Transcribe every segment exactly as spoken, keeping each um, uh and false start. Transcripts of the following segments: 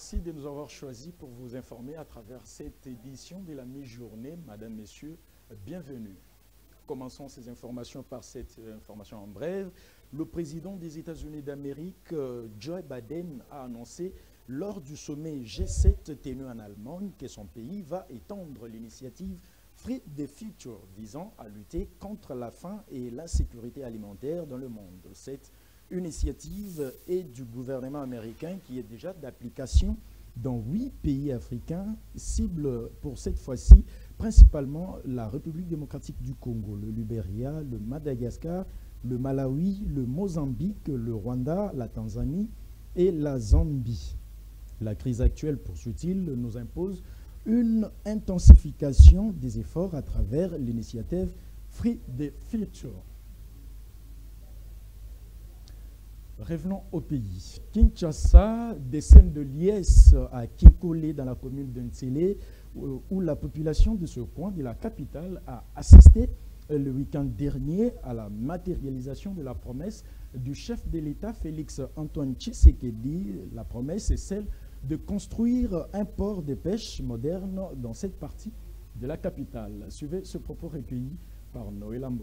Merci de nous avoir choisis pour vous informer à travers cette édition de la mi-journée. Madame, Messieurs, bienvenue. Commençons ces informations par cette information en bref. Le président des États-Unis d'Amérique, Joe Biden, a annoncé lors du sommet G sept tenu en Allemagne que son pays va étendre l'initiative Free the Future visant à lutter contre la faim et la sécurité alimentaire dans le monde. Cette initiative est du gouvernement américain qui est déjà d'application dans huit pays africains, cible pour cette fois-ci principalement la République démocratique du Congo, le Libéria, le Madagascar, le Malawi, le Mozambique, le Rwanda, la Tanzanie et la Zambie. La crise actuelle, poursuit-il, nous impose une intensification des efforts à travers l'initiative Free the Future. Revenons au pays. Kinshasa, des scènes de liesse à Kinkole dans la commune de Ntsele, où la population de ce coin de la capitale a assisté le week-end dernier à la matérialisation de la promesse du chef de l'État Félix Antoine Tshisekedi. La promesse est celle de construire un port de pêche moderne dans cette partie de la capitale. Suivez ce propos recueilli par Noé Lambo.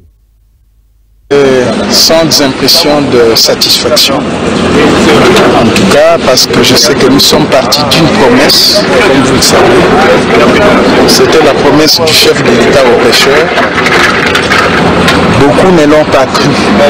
Sans impression de satisfaction, en tout cas parce que je sais que nous sommes partis d'une promesse, comme vous le savez, c'était la promesse du chef de l'État aux pêcheurs. Beaucoup ne l'ont pas cru,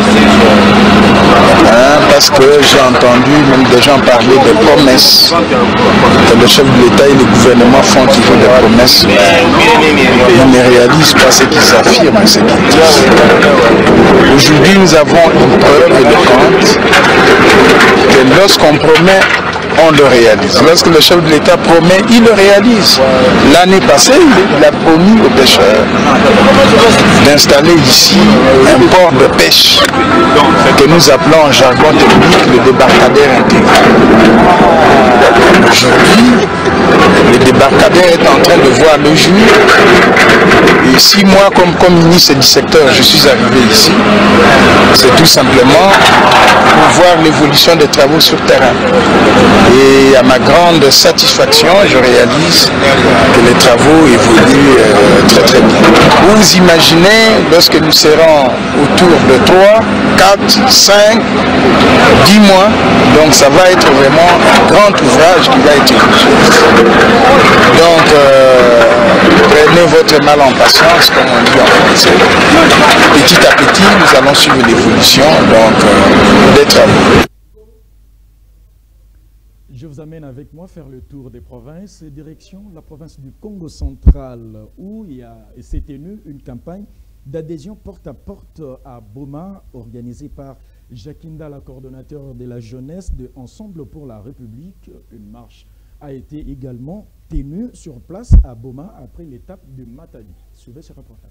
hein, parce que j'ai entendu même des gens parler de promesses, que le chef de l'État et le gouvernement font toujours des promesses, mais ils ne réalisent pas ce qu'ils affirment, ce qu'ils disent. Aujourd'hui, nous avons une preuve éloquente que lorsqu'on promet, on le réalise. Lorsque le chef de l'État promet, il le réalise. L'année passée, il a promis aux pêcheurs d'installer ici un port de pêche que nous appelons en jargon technique le débarcadère intégré. Aujourd'hui, le débarcadère est en train de voir le jour. Et si moi, comme, comme ministre du secteur, je suis arrivé ici, c'est tout simplement pour voir l'évolution des travaux sur terrain. Et à ma grande satisfaction, je réalise que les travaux évoluent euh, très très bien. Vous imaginez, lorsque nous serons autour de trois, quatre, cinq, dix mois, donc ça va être vraiment un grand ouvrage qui va être érigé. Donc, euh, prenez votre mal en patience, comme on dit en français. Petit à petit, nous allons suivre l'évolution euh, des travaux. Je vous amène avec moi faire le tour des provinces, direction la province du Congo central, où il y a s'est tenue une campagne d'adhésion porte-à-porte à Boma, organisée par Jakinda, la coordonnateur de la jeunesse de Ensemble pour la République. Une marche a été également tenue sur place à Boma après l'étape de Matadi. Suivez ce reportage.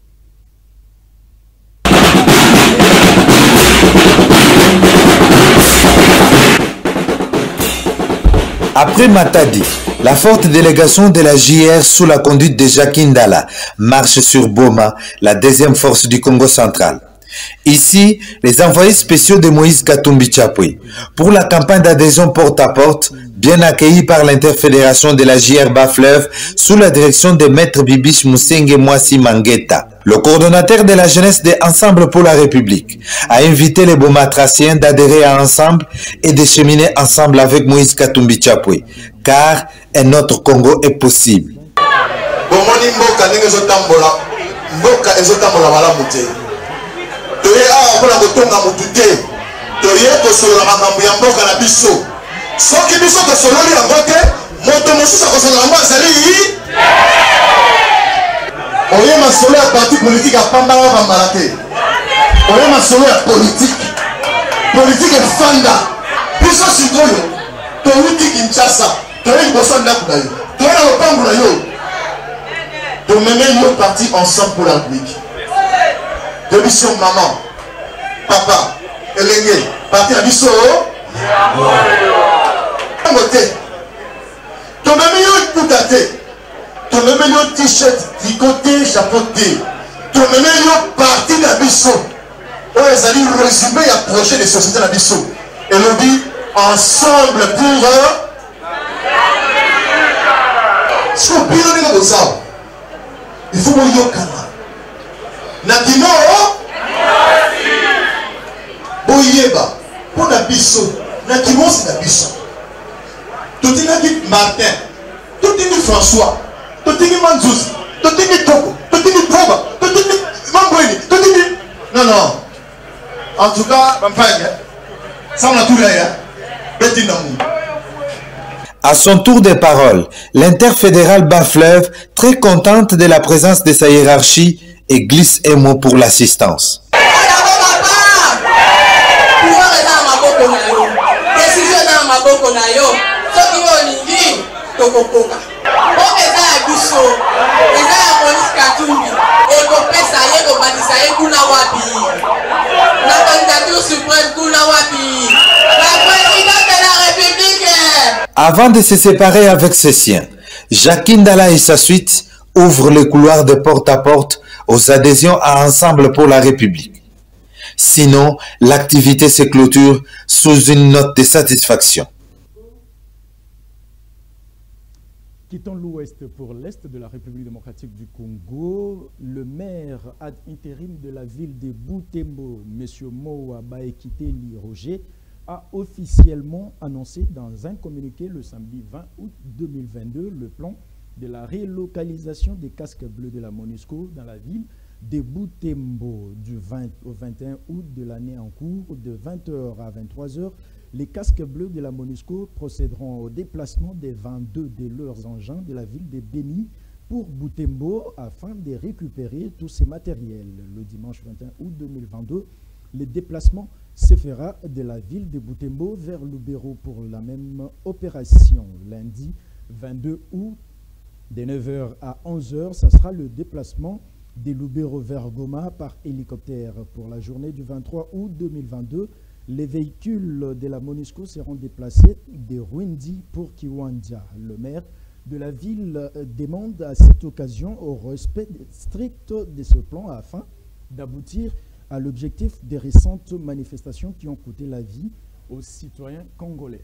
Après Matadi, la forte délégation de la J R sous la conduite de Jakindala marche sur Boma, la deuxième force du Congo central. Ici, les envoyés spéciaux de Moïse Katumbi Chapwe pour la campagne d'adhésion porte-à-porte, bien accueillie par l'interfédération de la J R Bas-Fleuve sous la direction de Maître Bibiche Moussenge Mwasi Mangueta. Le coordonnateur de la jeunesse de Ensemble pour la République a invité les Bomatraciens d'adhérer à Ensemble et de cheminer ensemble avec Moïse Katumbi Chapwe, car un autre Congo est possible. Oye masolo ya parti politique à Pambala Pambalate. Oye masolo ya politique. Politique est fanda. Biso sikoyo. Towuti Kinshasa. Toye boso ndaku na yo. Toye na lopango na yo. To mener yo parti Ensemble pour la République. De biso maman, papa, elenge, parti na biso. Ngote. To mener yo putate. Tu me mets un t-shirt tricoté, chapeauté. Tu me mets un parti d'Abisso. On les a dit résumé et projet de société d'Abisso. Et l'on dit ensemble pour eux. bino ndenge bozawa il faut boyokana na kino boyeba mpona biso na kimosi na biso totingaki Martin totingi François totingi Manzuzi totingi Toko totingi Boba totingi Mambweni totingi non non en tout cas bampagne ça on a tout là beti na mu. À son tour de parole, l'interfédérale Bas-Fleuve, très contente de la présence de sa hiérarchie, et glisse un mot pour l'assistance. Avant de se séparer avec ses siens, Jacques Ndala et sa suite ouvrent le couloir de porte à porte aux adhésions à Ensemble pour la République. Sinon, l'activité se clôture sous une note de satisfaction. Quittons l'ouest pour l'est de la République démocratique du Congo, le maire ad intérim de la ville de Butembo, M. Moa Baekiteli Roger, a officiellement annoncé dans un communiqué le samedi vingt août deux mille vingt-deux le plan de la relocalisation des casques bleus de la MONUSCO dans la ville de Butembo du vingt au vingt et un août de l'année en cours de vingt heures à vingt-trois heures. Les casques bleus de la MONUSCO procéderont au déplacement des vingt-deux de leurs engins de la ville de Beni pour Butembo afin de récupérer tous ces matériels. Le dimanche vingt et un août deux mille vingt-deux, le déplacement se fera de la ville de Butembo vers Lubero pour la même opération. Lundi vingt-deux août, de neuf heures à onze heures, ça sera le déplacement de Lubero vers Goma par hélicoptère. Pour la journée du vingt-trois août deux mille vingt-deux, les véhicules de la MONUSCO seront déplacés de Rwindi pour Kiwanja. Le maire de la ville demande à cette occasion au respect strict de ce plan afin d'aboutir à l'objectif des récentes manifestations qui ont coûté la vie aux citoyens congolais.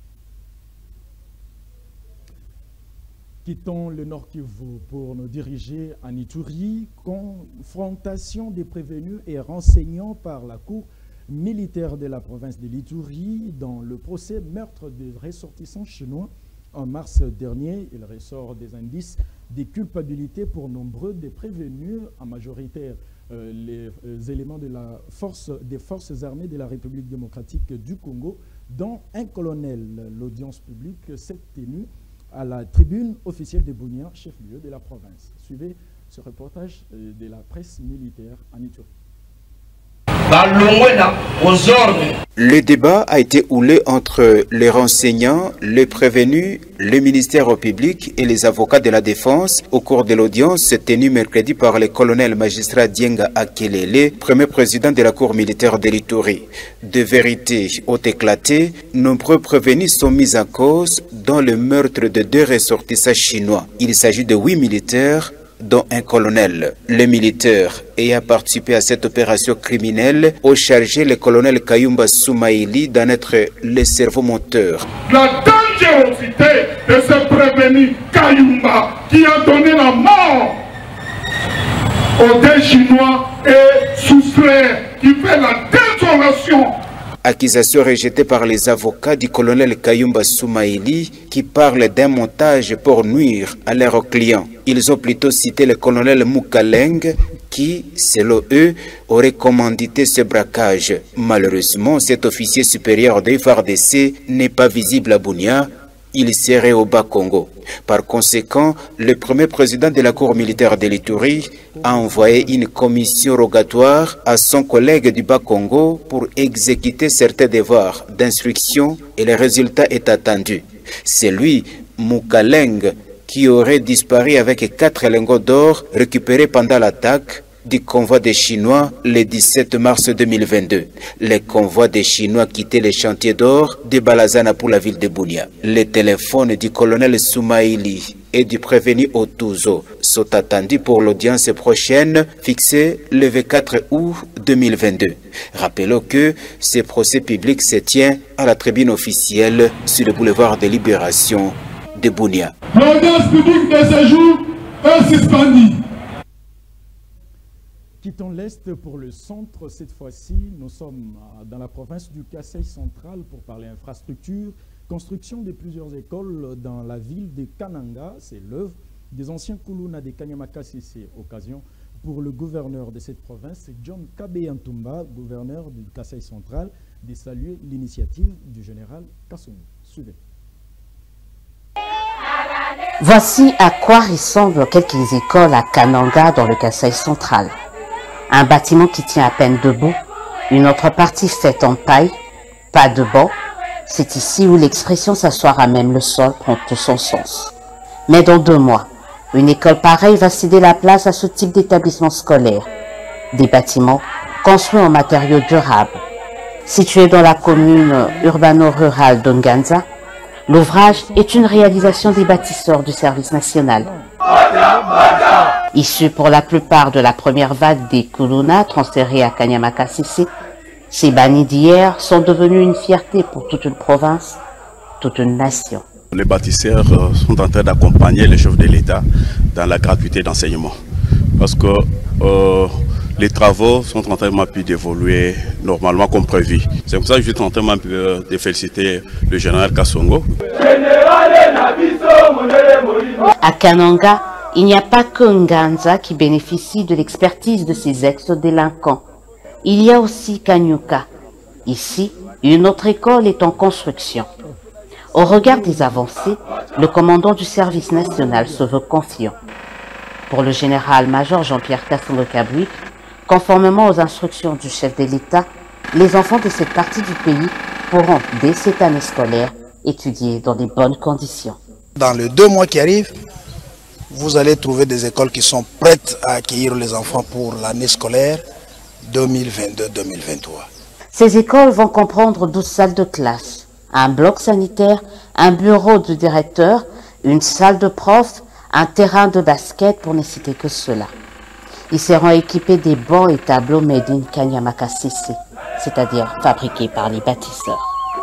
Quittons le Nord Kivu pour nous diriger en Ituri. Confrontation des prévenus et renseignants par la Cour militaire de la province de l'Ituri dans le procès meurtre des ressortissants chinois en mars dernier. Il ressort des indices de culpabilité pour nombreux des prévenus, en majorité euh, les euh, éléments de la force, des forces armées de la République démocratique du Congo, dont un colonel. L'audience publique s'est tenue à la tribune officielle de Bunia, chef-lieu de la province. Suivez ce reportage de la presse militaire en Ituri. Le débat a été houlé entre les renseignants, les prévenus, le ministère public et les avocats de la défense au cours de l'audience tenue mercredi par le colonel magistrat Dienga Akelele, premier président de la cour militaire de l'Ituri. De vérités ont éclaté, nombreux prévenus sont mis en cause dans le meurtre de deux ressortissants chinois. Il s'agit de huit militaires, dont un colonel. Les militaires ayant participé à cette opération criminelle ont chargé le colonel Kayumba Soumaïli d'en être le cerveau moteur. La dangerosité de ce prévenu Kayumba qui a donné la mort aux deux Chinois et soustraire, qui fait la désolation. Accusation rejetée par les avocats du colonel Kayumba Soumaïli qui parlent d'un montage pour nuire à leurs clients. Ils ont plutôt cité le colonel Mukaleng qui, selon eux, aurait commandité ce braquage. Malheureusement, cet officier supérieur de F A R D C n'est pas visible à Bunia. Il serait au Bas-Congo. Par conséquent, le premier président de la Cour militaire de l'Ituri a envoyé une commission rogatoire à son collègue du Bas-Congo pour exécuter certains devoirs d'instruction et le résultat est attendu. C'est lui, Mukaleng, qui aurait disparu avec quatre lingots d'or récupérés pendant l'attaque du convoi des Chinois le dix-sept mars deux mille vingt-deux. Le convoi des Chinois quittait les chantiers d'or de Balazana pour la ville de Bunia. Les téléphones du colonel Soumaïli et du prévenu Otuzo sont attendus pour l'audience prochaine fixée le vingt-quatre août deux mille vingt-deux. Rappelons que ce procès public se tient à la tribune officielle sur le boulevard de Libération de Bunia. L'audience publique de ce jour est suspendue. Quittons l'Est pour le centre. Cette fois-ci, nous sommes dans la province du Kasaï central pour parler infrastructure. Construction de plusieurs écoles dans la ville de Kananga. C'est l'œuvre des anciens Kuluna de Kanyamakasisi. Occasion pour le gouverneur de cette province, John Kabeyantumba, gouverneur du Kasaï central, de saluer l'initiative du général Kassoumi. Suivez. Voici à quoi ressemblent quelques écoles à Kananga dans le Kasaï central. Un bâtiment qui tient à peine debout, une autre partie faite en paille, pas de banc. C'est ici où l'expression s'asseoir à même le sol prend tout son sens. Mais dans deux mois, une école pareille va céder la place à ce type d'établissement scolaire. Des bâtiments construits en matériaux durables. Situé dans la commune urbano-rurale d'Onganza, l'ouvrage est une réalisation des bâtisseurs du service national. Issus pour la plupart de la première vague des Kuluna transférés à Kanyamakasisi, ces bannis d'hier sont devenus une fierté pour toute une province, toute une nation. Les bâtisseurs sont en train d'accompagner les chefs de l'État dans la gratuité d'enseignement. Parce que euh, les travaux sont en train d'évoluer normalement comme prévu. C'est pour ça que je suis en train de féliciter le général Kassongo. À Kananga, il n'y a pas que Nganza qui bénéficie de l'expertise de ces ex-délinquants. Il y a aussi Kanyuka. Ici, une autre école est en construction. Au regard des avancées, le commandant du service national se veut confiant. Pour le général-major Jean-Pierre Kassoumi, conformément aux instructions du chef de l'État, les enfants de cette partie du pays pourront, dès cette année scolaire, étudier dans de bonnes conditions. Dans les deux mois qui arrivent, vous allez trouver des écoles qui sont prêtes à accueillir les enfants pour l'année scolaire deux mille vingt-deux deux mille vingt-trois. Ces écoles vont comprendre douze salles de classe, un bloc sanitaire, un bureau de directeur, une salle de prof, un terrain de basket pour ne citer que cela. Ils seront équipés des bancs et tableaux made in Kanyamakasisi, c'est-à-dire fabriqués par les bâtisseurs.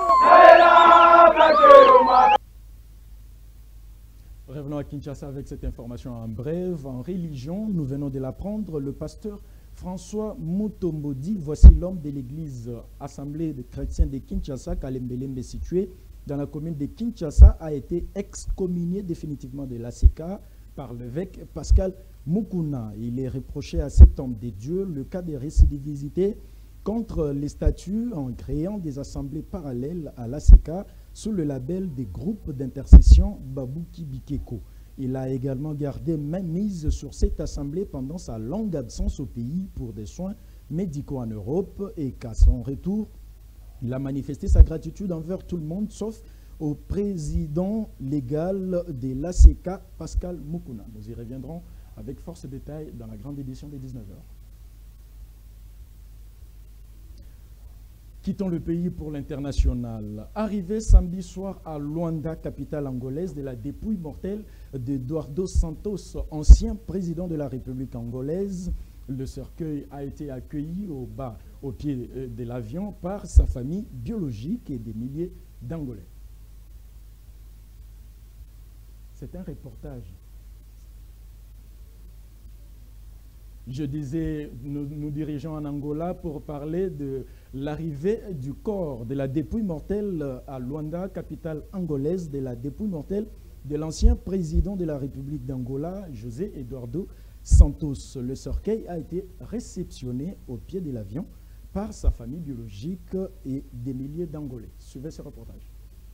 Revenons à Kinshasa avec cette information en bref. En religion, nous venons de l'apprendre, le pasteur François Mutombodi, voici l'homme de l'église Assemblée des chrétiens de Kinshasa, Kalembelembe, située dans la commune de Kinshasa, a été excommunié définitivement de l'A C K par l'évêque Pascal Mukuna. Il est reproché à cet homme de Dieu le cas de récidivité contre les statuts en créant des assemblées parallèles à l'A C K sous le label des groupes d'intercession Babouki Bikeko. Il a également gardé main mise sur cette assemblée pendant sa longue absence au pays pour des soins médicaux en Europe et qu'à son retour, il a manifesté sa gratitude envers tout le monde sauf au président légal de l'A C K, Pascal Mukuna. Nous y reviendrons avec force et détail dans la grande édition des dix-neuf heures. Quittons le pays pour l'international. Arrivé samedi soir à Luanda, capitale angolaise, de la dépouille mortelle d'Eduardo Santos, ancien président de la République angolaise. Le cercueil a été accueilli au bas, au pied de l'avion, par sa famille biologique et des milliers d'Angolais. C'est un reportage. Je disais, nous nous dirigeons en Angola pour parler de l'arrivée du corps de la dépouille mortelle à Luanda, capitale angolaise, de la dépouille mortelle de l'ancien président de la République d'Angola, José Eduardo Santos. Le cercueil a été réceptionné au pied de l'avion par sa famille biologique et des milliers d'Angolais. Suivez ce reportage.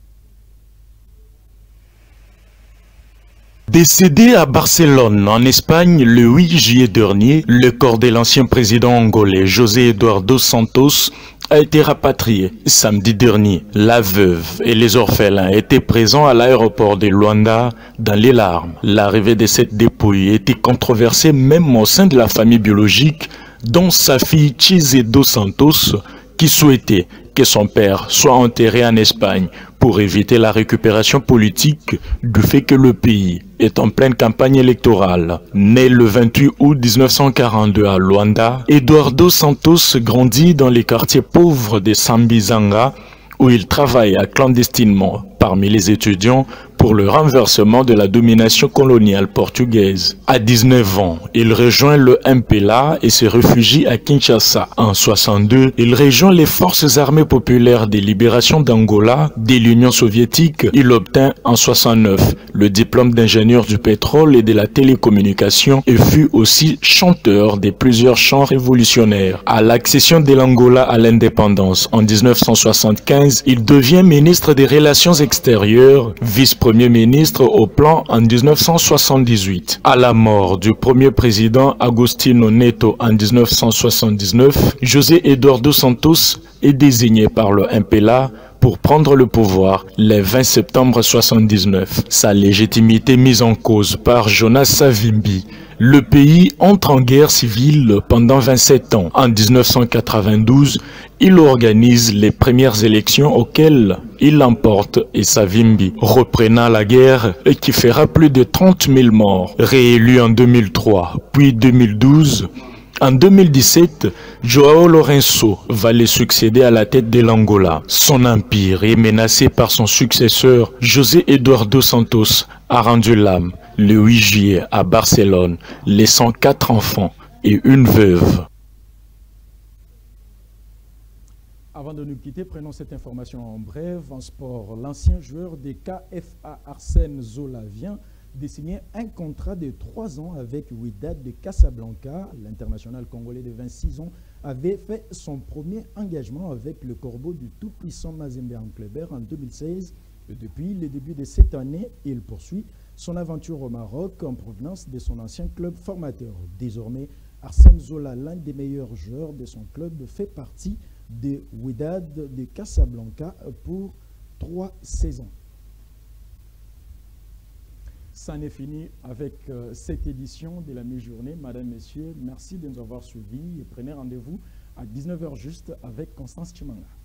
Décédé à Barcelone, en Espagne, le huit juillet dernier, le corps de l'ancien président angolais José Eduardo Santos a été rapatrié. Samedi dernier, la veuve et les orphelins étaient présents à l'aéroport de Luanda dans les larmes. L'arrivée de cette dépouille était controversée même au sein de la famille biologique, dont sa fille Chizedo Santos, qui souhaitait que son père soit enterré en Espagne pour éviter la récupération politique du fait que le pays est en pleine campagne électorale. Né le vingt-huit août mille neuf cent quarante-deux à Luanda, Eduardo Santos grandit dans les quartiers pauvres de Sambizanga où il travailla clandestinement parmi les étudiants pour le renversement de la domination coloniale portugaise. À dix-neuf ans, il rejoint le M P L A et se réfugie à Kinshasa. En soixante-deux, il rejoint les forces armées populaires de libération d'Angola de l'Union soviétique. Il obtint en soixante-neuf le diplôme d'ingénieur du pétrole et de la télécommunication et fut aussi chanteur de plusieurs chants révolutionnaires. À l'accession de l'Angola à l'indépendance en mille neuf cent soixante-quinze, il devient ministre des Relations extérieures, vice-premier ministre au plan en mille neuf cent soixante-dix-huit. À la mort du premier président Agostinho Neto en mille neuf cent soixante-dix-neuf, José Eduardo Santos est désigné par le M P L A pour prendre le pouvoir le vingt septembre soixante-dix-neuf. Sa légitimité mise en cause par Jonas Savimbi. Le pays entre en guerre civile pendant vingt-sept ans. En mille neuf cent quatre-vingt-douze, il organise les premières élections auxquelles il l'emporte et Savimbi, reprenant la guerre et qui fera plus de trente mille morts. Réélu en deux mille trois, puis deux mille douze, en deux mille dix-sept, João Lourenço va le succéder à la tête de l'Angola. Son empire est menacé par son successeur, José Eduardo Santos, a rendu l'âme le huit juillet à Barcelone, laissant quatre enfants et une veuve. Avant de nous quitter, prenons cette information en bref. En sport, l'ancien joueur des K F A Arsène Zola vient de signer un contrat de trois ans avec Wydad de Casablanca. L'international congolais de vingt-six ans avait fait son premier engagement avec le Corbeau du tout-puissant Mazembe Clubber en deux mille seize. Et depuis le début de cette année, il poursuit son aventure au Maroc en provenance de son ancien club formateur. Désormais, Arsène Zola, l'un des meilleurs joueurs de son club, fait partie de Wydad de Casablanca pour trois saisons. Ça en est fini avec euh, cette édition de la mi-journée. Madame, Messieurs, merci de nous avoir suivis et prenez rendez-vous à dix-neuf heures juste avec Constance Chimanga.